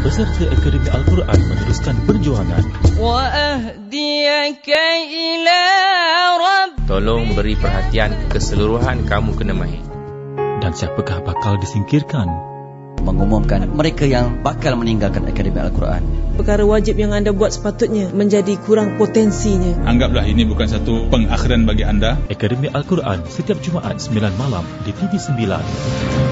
peserta Akademi Al-Quran meneruskan perjuangan. وَأَهْدِيَكَ إِلَى رَبِّكَ. Tolong beri perhatian keseluruhan kamu kena mahir. Dan siapakah bakal disingkirkan? Mengumumkan mereka yang bakal meninggalkan Akademi Al-Quran. Perkara wajib yang anda buat sepatutnya menjadi kurang potensinya. Anggaplah ini bukan satu pengakhiran bagi anda. Akademi Al-Quran setiap Jumaat 9 malam di TV9.